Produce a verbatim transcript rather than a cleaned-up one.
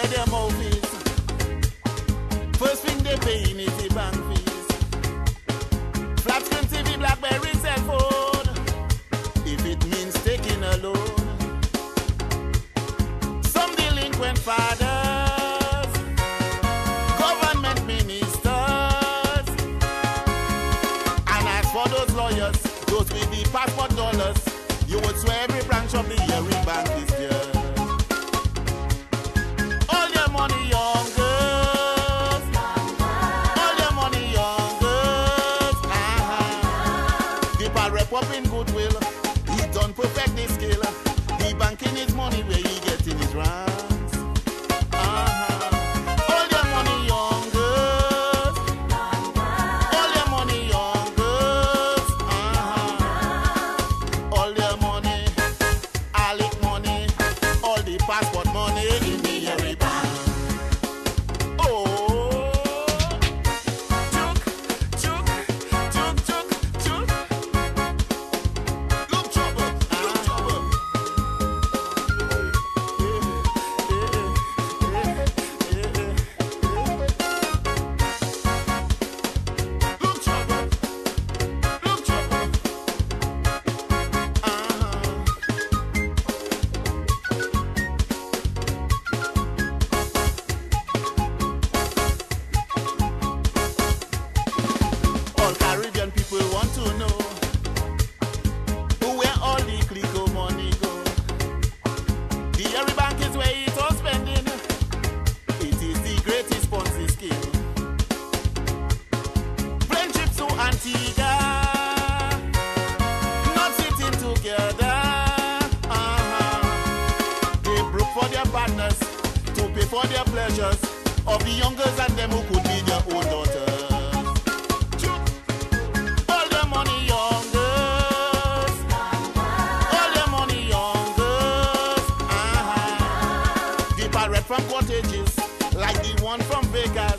dry their mouth is. First thing they paying is the bank fees. Flat screen T V, BlackBerry, cell phone. If it means taking a loan. Some delinquent fathers, government ministers, and as for those lawyers, those with the passport dollars, you would swear every branch of the Erie Bank is there. All your money, young girls. All your money, young girls. Uh-huh. The pa rep up in goodwill. He done perfect the skill. He banking his money where he getting his ranks. Uh-huh. All your money, young girls. All your money, young girls. Uh-huh. All your money, Alec money, all the passport money in the Erie Bank. Oh, chook, chook, chook, chook, chook. Look trouble, look trouble. Look trouble, look trouble. Uh-huh. All Caribbean people want to know where all the Clico money go. The Erie Bank is where it's all spending. It is the greatest Ponzi scheme. Plane trips to Antigua, not sitting together. Uh-huh. They broke for their partners to pay for their pleasures of the young girls and them who could be their own daughters. All your money, young girls. All your money, young girls. Uh-huh. The parrot from cottages, like the one from Vegas.